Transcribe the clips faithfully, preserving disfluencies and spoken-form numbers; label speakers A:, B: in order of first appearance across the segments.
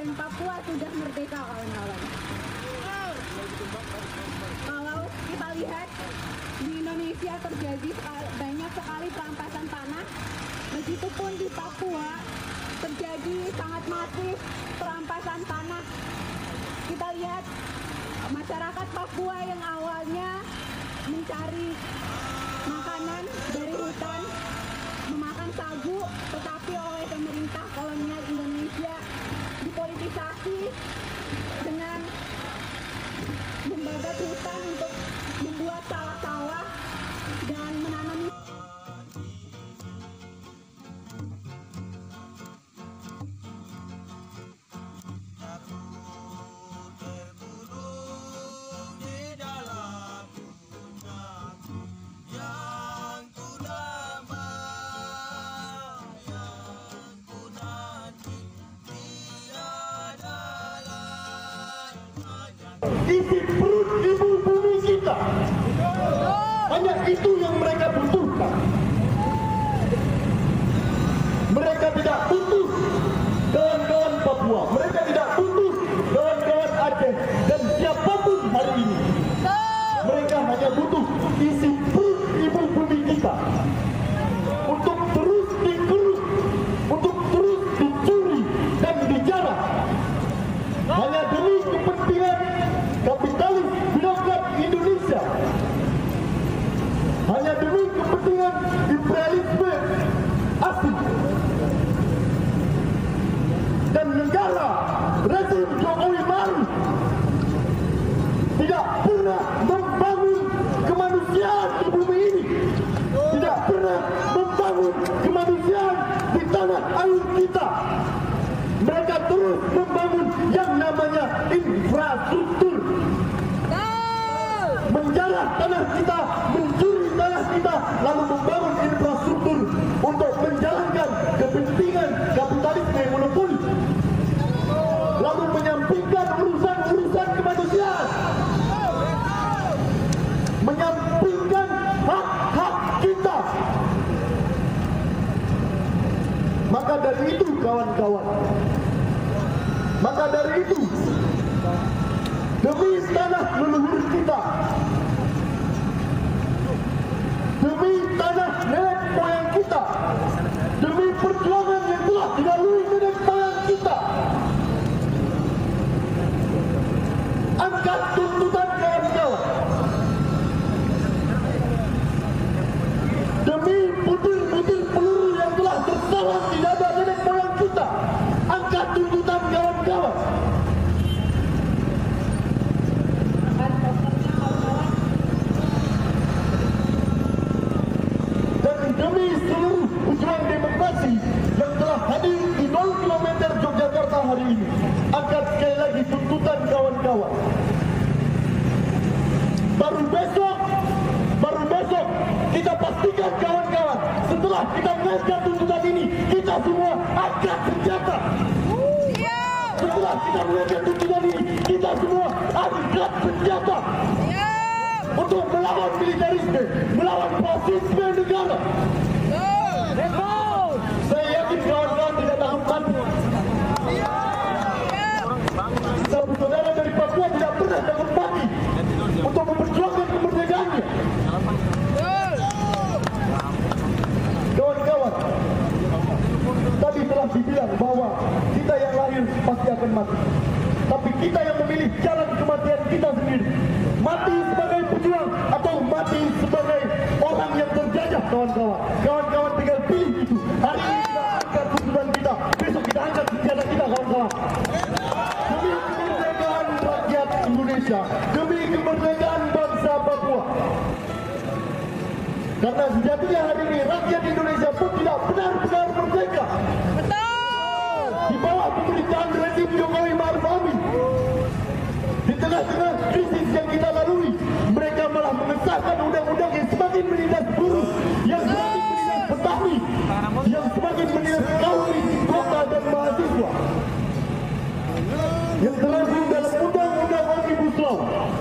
A: dan Papua sudah merdeka, kawan-kawan. Kalau kita lihat di Indonesia terjadi banyak sekali perampasan tanah, begitupun di Papua terjadi sangat masif perampasan tanah. Kita lihat masyarakat Papua yang awalnya mencari makanan dari hutan, memakan sagu, tetapi oleh pemerintah kolonial Indonesia dipolitisasi dengan membabat hutan untuk membuat sawah-sawah dan menanam.
B: Isi perut ibu bumi kita, hanya itu yang mereka butuhkan. Mereka tidak butuh kawan-kawan Papua, mereka tidak butuh kawan-kawan Aceh dan siapapun hari ini. Mereka hanya butuh isi perut ibu bumi kita untuk terus dikeruk, untuk terus dicuri dan dijarah hanya demi kepentingan kapitalis birokrat Indonesia, hanya demi kepentingan imperialisme asing dan negara rezim Jokowi Maruf tidak pernah membangun kemanusiaan di bumi ini, tidak pernah membangun kemanusiaan di tanah air kita. Mereka terus membangun yang namanya infrastruktur, menjarah tanah kita, mencuri tanah kita, lalu membangun infrastruktur untuk menjalankan kepentingan kapitalisme monopoli, lalu menyampingkan urusan-urusan kemanusiaan, menyampingkan hak-hak kita. Maka dari itu kawan-kawan, maka dari itu demi tanah leluhur kita, demi tanah nenek moyang kita, demi perjuangan yang telah dilalui nenek moyang kita, angkat tuntutan kawan-kawan. Demi butir-butir peluru yang telah tersalang di dada nenek moyang kita, angkat tuntutan kawan-kawan. Dan demi seluruh pejuang demokrasi yang telah hadir di nol kilometer Yogyakarta hari ini, angkat sekali lagi tuntutan kawan-kawan. Baru besok, baru besok kita pastikan kawan-kawan, setelah kita mengangkat tuntutan ini, kita semua angkat senjata. Setelah kita mengangkat tuntutan ini, kita semua angkat senjata untuk melawan militerisme, melawan fasisme negara. Saya yakin kawan-kawan tidak takut mati. Saudara dari Papua tidak pernah takut mati untuk memperjuangkan kemerdekaannya. Kawan-kawan, tadi telah dibilang bahwa kita yang lahir pasti akan mati, tapi kita yang memilih jalan kematian kita sendiri. Mati sebagai pejuang atau mati sebagai orang yang terjajah, kawan-kawan. Kawan-kawan tinggal pilih itu. Hari ini kita angkat tuntutan kita, besok kita angkat senjata kita, kawan-kawan. Demi kemerdekaan rakyat Indonesia, demi kemerdekaan bangsa Papua. Karena sejatinya hari ini rakyat Indonesia pun tidak benar-benar merdeka. Betul. Di bawah pemerintahan rezim Jokowi Maruf Amin, di tengah-tengah krisis yang kita lalui, mereka malah mengesahkan undang-undang yang semakin menindas buruh, yang semakin menindas petani, yang semakin menindas kaum kota dan mahasiswa, yang terlebih dalam undang-undang Omnibus Law.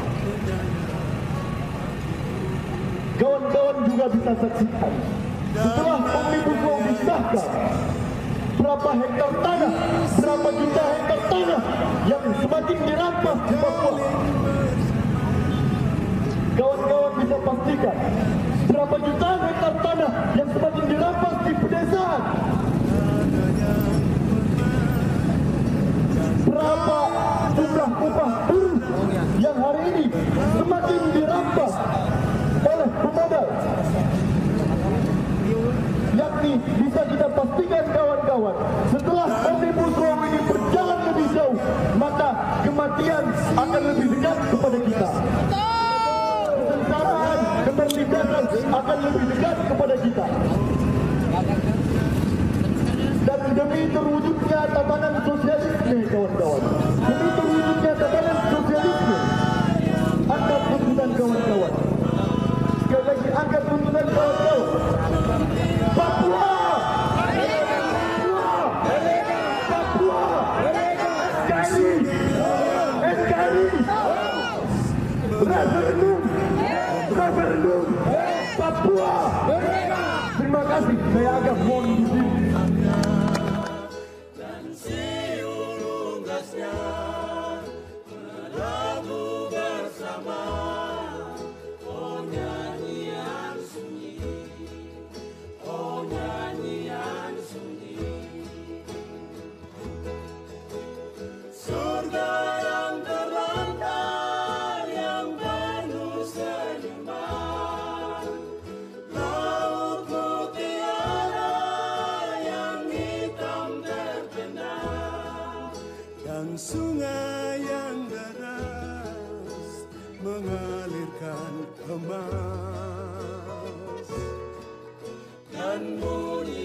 B: Kawan-kawan juga bisa saksikan, setelah Omnibus Law disahkan, berapa hektar tanah, berapa juta hektar tanah yang semakin dirampas di Papua. Kawan-kawan bisa pastikan berapa jutaan hektar tanah yang semakin dirampas di pedesaan. Berapa jumlah upah buruh yang hari ini semakin dirampas oleh pemodal. Yakni bisa kita pastikan kawan-kawan, setelah Omnibus Law ini berjalan lebih jauh, maka kematian akan lebih dekat kepada kita. Kesengsaraan, ketertindasan akan lebih dekat kepada kita. Dan demi terwujudnya tatanan sosialisme, kawan-kawan, demi terwujudnya tatanan sosialisme, angkat tuntutan kawan-kawan. Sekali lagi angkat tuntutan kawan-kawan. Papua, Papua, Papua, N K R I, N K R I, referendum, referendum, Papua. Terima kasih, saya agak mohon di sini.
C: Dan siulung gasnya berlagu bersama. Oh nyanyian sunyi, oh nyanyian sunyi. Surga yang terlantar, yang penuh senyuman. Laut mutiara yang hitam terpendam. Dan sungai yang deras mengalirkan emas. Dan bunyi